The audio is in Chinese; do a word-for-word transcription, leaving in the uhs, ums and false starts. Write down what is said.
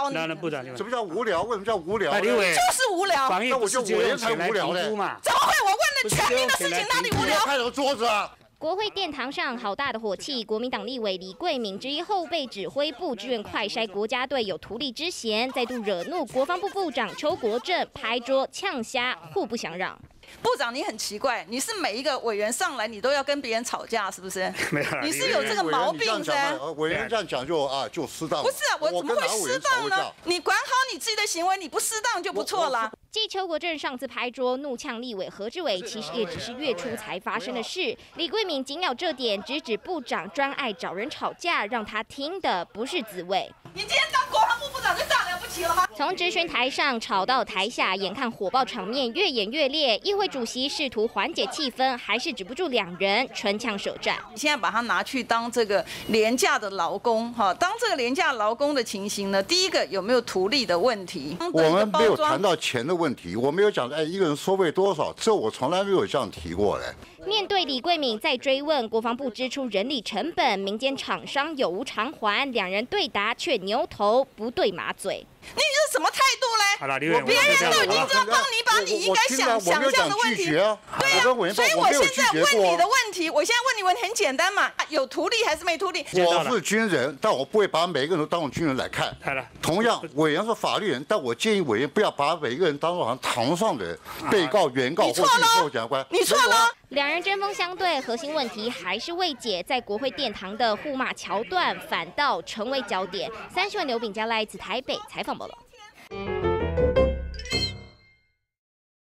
聊？ 那那部长， 什么叫无聊？为什么叫无聊？ 刘委就是无聊。 防疫不是只有用钱来评估嘛？ 怎么会？我问了全民的事情，哪里无聊？ 开了桌子啊！ 国会殿堂上好大的火气，国民党立委李桂敏质疑后备指挥部支援快筛国家队有图利之嫌，再度惹怒国防部部长邱国正，拍桌呛瞎，互不相让。 部长，你很奇怪，你是每一个委员上来，你都要跟别人吵架，是不是？ 没有， 你是有这个毛病噻。 委员这样讲就啊就适当。 不是啊，我怎么会适当呢？你管好你自己的行为，你不适当就不错啦。 继邱国正上次拍桌怒呛立委何志伟，其实也只是月初才发生的事。李桂敏紧咬这点，直指部长专爱找人吵架，让他听的不是滋味。 你今天当国防部部长就大了不起了吗？ 从质询台上吵到台下，眼看火爆场面越演越烈，议会主席试图缓解气氛，还是止不住两人唇枪舌战。 现在把他拿去当这个廉价的劳工，哈，当这个廉价劳工的情形呢？第一个有没有图利的问题？ 我们没有谈到钱的问题，我没有讲哎一个人收费多少，这我从来没有这样提过嘞。 面对李桂敏再追问国防部支出人力成本，民间厂商有无偿还？两人对答却牛头不对马嘴。你这是什么态度嘞？ 好了，刘委， 别人都已经知道帮你把你应该想想象的问题。对呀、啊，所以我现在问你的问题，我现在问你问题很简单嘛，有图利还是没图利？ 我是军人，但我不会把每个人都当成军人来看。同样，委员是法律人，但我建议委员不要把每个人当做好像堂上的被告、原告或者后检察官。 你错了。 两人针锋相对，核心问题还是未解，在国会殿堂的互骂桥段反倒成为焦点。三新闻刘炳嘉来自台北采访报道。